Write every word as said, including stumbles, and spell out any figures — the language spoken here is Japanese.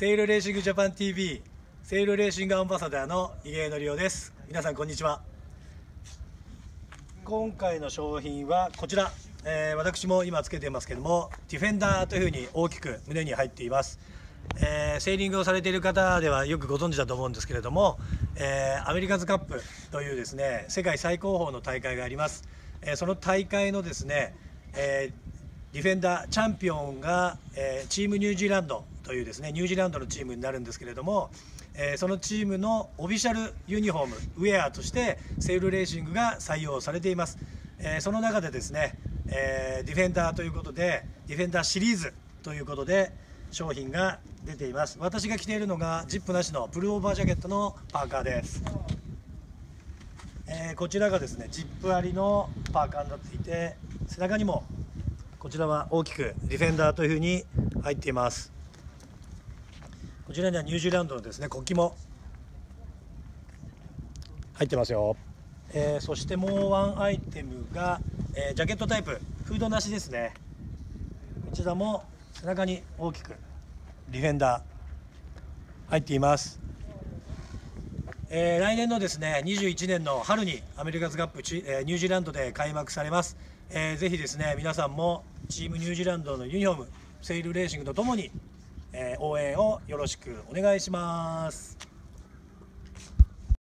セイルレーシングジャパン ティーブイ セイルレーシングアンバサダーの井芸則夫です。皆さんこんにちは。今回の商品はこちら、えー、私も今つけていますけども、ディフェンダーというふうに大きく胸に入っています。えー、セーリングをされている方ではよくご存知だと思うんですけれども、えー、アメリカズカップというですね、世界最高峰の大会があります。えー、その大会のですね、えー、ディフェンダーチャンピオンが、えー、チームニュージーランドというですね、ニュージーランドのチームになるんですけれども、えー、そのチームのオフィシャルユニフォームウェアとしてセイルレーシングが採用されています。えー、その中でですね、えー、ディフェンダーということでディフェンダーシリーズということで商品が出ています。私が着ているのがジップなしのプルオーバージャケットのパーカーです。えー、こちらがですねジップありのパーカーになっていて、背中にもこちらは大きくディフェンダーというふうに入っています。こちらにはニュージーランドのですね国旗も入ってますよ。えー、そしてもうワンアイテムが、えー、ジャケットタイプフードなしですね。こちらも背中に大きくディフェンダー入っています。えー、来年のですねにじゅういちねんの春にアメリカズカップチ、えー、ニュージーランドで開幕されます。えー、ぜひですね皆さんもチームニュージーランドのユニフォームセイルレーシングとともに、えー、応援をよろしくお願いします。